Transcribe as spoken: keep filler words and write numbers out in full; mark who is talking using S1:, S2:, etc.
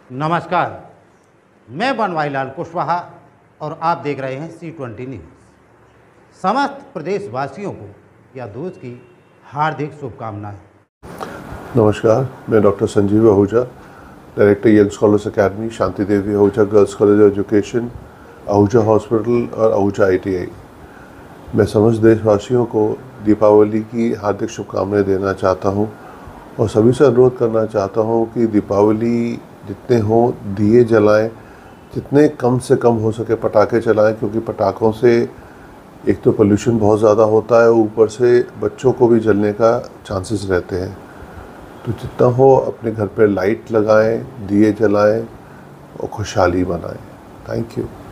S1: नमस्कार, मैं बनवारीलाल कुशवाहा और आप देख रहे हैं सी ट्वेंटी न्यूज़। समस्त प्रदेशवासियों को या दोस्त की हार्दिक शुभकामनाएं।
S2: नमस्कार, मैं doctor Sanjeev Ahuja, director young scholars academy, Shanti Devi Ahuja girls college of education, Ahuja hospital और आहूजा आई टी आई। मैं समस्त देशवासियों को दीपावली की हार्दिक शुभकामनाएं देना चाहता हूं और सभी से अनुरोध करना चाहता हूं कि दीपावली जितने हों दिए जलाएं, जितने कम से कम हो सके पटाखे चलाएं, क्योंकि पटाखों से एक तो पोल्यूशन बहुत ज़्यादा होता है, ऊपर से बच्चों को भी जलने का चांसेस रहते हैं। तो जितना हो अपने घर पे लाइट लगाएं, दिए जलाएं और खुशहाली मनाएं। Thank you.